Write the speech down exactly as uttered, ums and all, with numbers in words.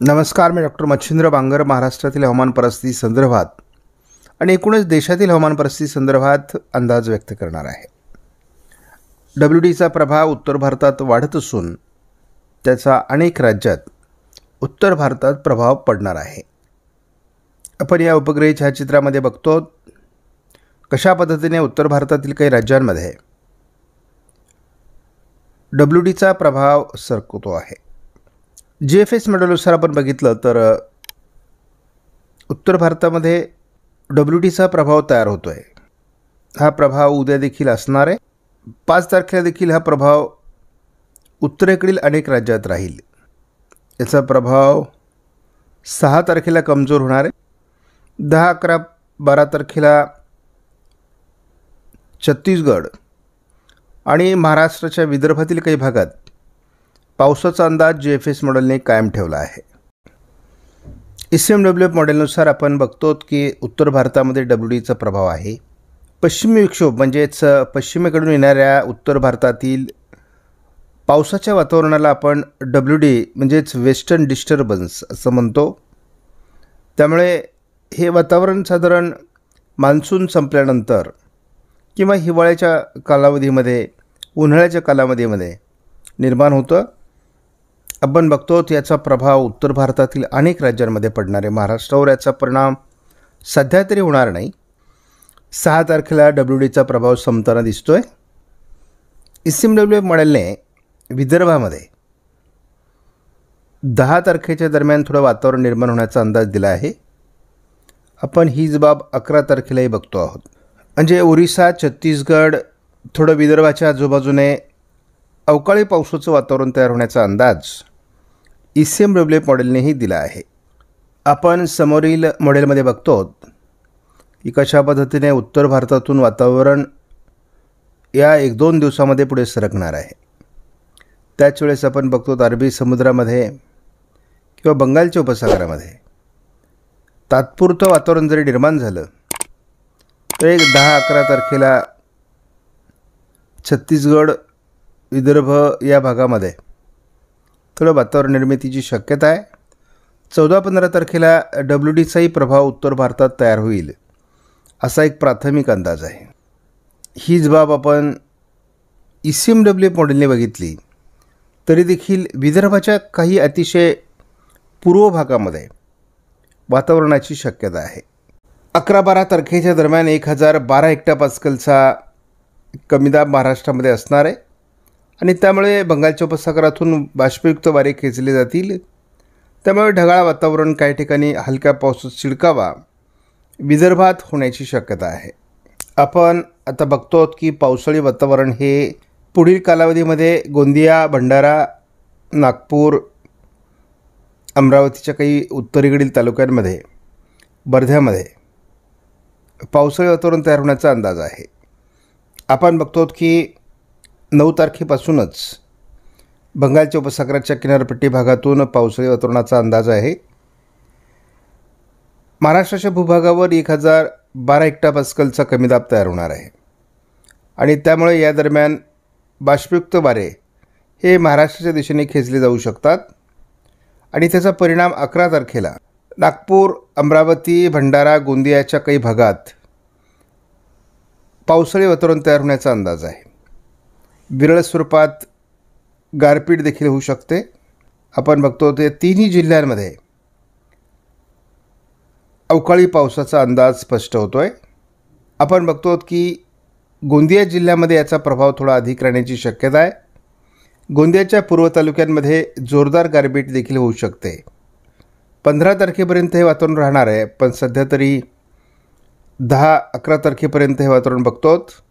नमस्कार, मी डॉक्टर मच्छिंद्र बांगर महाराष्ट्रातील हवामान परिस्थिती संदर्भात आणि एकूणच देशातील हवामान परिस्थिती संदर्भात अंदाज व्यक्त करणार आहे। डब्ल्यू डीचा प्रभाव उत्तर भारतात वाढत असून त्याचा अनेक राज्यात उत्तर भारतात प्रभाव पडणार आहे। आपण या उपग्रही छायाचित्रामध्ये बघतो कशा पद्धतीने उत्तर भारतातील काही राज्यांमध्ये डब्ल्यू डीचा प्रभाव सरकतो आहे। जी एफ एस मॉडेलनुसार आपण बघितलं तर उत्तर भारतामध्ये डब्ल्यू डीचा प्रभाव तयार होतो आहे। हा प्रभाव उद्या देखील असणार आहे। पाच तारखेला देखील हा प्रभाव उत्तरेकडील अनेक राज्यात राहील। याचा प्रभाव सहा तारखेला कमजोर होणार आहे। दहा अकरा बारा तारखेला छत्तीसगड आणि महाराष्ट्राच्या विदर्भातील काही भागात पावसाचा अंदाज जी एफ एस मॉडेलने कायम ठेवला आहे। E C M W F मॉडेलनुसार आपण बघतो की उत्तर भारतामध्ये डब्ल्यू डीचा प्रभाव आहे। पश्चिमी विक्षोभ म्हणजेच पश्चिमेकडून येणाऱ्या उत्तर भारतातील पावसाच्या वातावरणाला आपण डब्ल्यू डी म्हणजेच वेस्टर्न डिस्टर्बन्स असं म्हणतो। त्यामुळे हे वातावरण साधारण मान्सून संपल्यानंतर किंवा हिवाळ्याच्या कालावधीमध्ये उन्हाळ्याच्या कालावधीमध्ये निर्माण होतं। आपण बघतो याचा प्रभाव उत्तर भारतातील अनेक राज्यांमध्ये पडणार आहे। महाराष्ट्रावर याचा परिणाम सध्या तरी होणार नाही। सहा तारखेला डब्ल्यू डीचा प्रभाव संपताना दिसतोय। E C M W F मॉडेलने विदर्भामध्ये दहा तारखेच्या दरम्यान थोडं वातावरण निर्माण होण्याचा अंदाज दिला आहे। आपण हीच बाब अकरा तारखेलाही बघतो आहोत। म्हणजे ओरिसा, छत्तीसगड, थोडं विदर्भाच्या आजूबाजूने अवकाळी पावसाचं वातावरण तयार होण्याचा अंदाज E C M W F मॉडेलनेही दिला आहे। आपण समोरील मॉडेलमध्ये बघतो की कशा पद्धतीने उत्तर भारतातून वातावरण या एक दोन दिवसामध्ये पुढे सरकणार आहे। त्याच वेळेस आपण बघतो अरबी समुद्रामध्ये किंवा बंगालच्या उपसागरामध्ये तात्पुरतं वातावरण जरी निर्माण झालं तर एक दहा अकरा तारखेला छत्तीसगड, विदर्भ या भागामध्ये थोडं वातावरण निर्मितीची शक्यता आहे। चौदा पंधरा तारखेला डब्ल्यू डीचाही प्रभाव उत्तर भारतात तयार होईल असा एक प्राथमिक अंदाज आहे। हीच बाब आपण E C M W F मॉडेलने बघितली तरी देखील विदर्भाच्या काही अतिशय पूर्व भागामध्ये वातावरणाची शक्यता आहे। अकरा बारा तारखेच्या दरम्यान एक हजार बारा हेक्टर पास्कलचा कमी दाब महाराष्ट्रामध्ये असणार आहे आणि त्यामुळे बंगालच्या उपसागरातून बाष्पयुक्त वारे खेचले जातील। त्यामुळे ढगाळ वातावरण काही ठिकाणी हलक्या पावसाचा शिडकावा विदर्भात होण्याची शक्यता आहे। आपण आता बघतो की पावसाळी वातावरण हे पुढील कालावधीमध्ये गोंदिया, भंडारा, नागपूर, अमरावतीच्या काही उत्तरेकडील तालुक्यांमध्ये, वर्ध्यामध्ये पावसाळी वातावरण तयार होण्याचा अंदाज आहे। आपण बघतो की नऊ तारखेपासूनच बंगालच्या उपसागराच्या किनारपट्टी भागातून पावसाळी वातावरणाचा अंदाज आहे। महाराष्ट्राच्या भूभागावर एक हजार बारा हेक्टर पास्कलचा कमी दाब तयार होणार आहे आणि त्यामुळे या दरम्यान बाष्पयुक्त वारे हे महाराष्ट्राच्या दिशेने खेचले जाऊ शकतात आणि त्याचा परिणाम अकरा तारखेला नागपूर, अमरावती, भंडारा, गोंदियाच्या काही भागात पावसाळी वातावरण तयार होण्याचा अंदाज आहे। विरळ स्वरूपात गारपीट देखील होऊ शकते। आपण बघतो ते तिन्ही जिल्ह्यांमध्ये अवकाळी पावसाचा अंदाज स्पष्ट होतोय। आपण बघतो की गोंदिया जिल्ह्यामध्ये याचा प्रभाव थोडा अधिक राहण्याची शक्यता आहे। गोंदियाच्या पूर्व तालुक्यांमध्ये जोरदार गारपीट देखील होऊ शकते। पंधरा तारखेपर्यंत हे वातावरण राहणार आहे, पण सध्या तरी दहा अकरा तारखेपर्यंत हे वातावरण बघतो।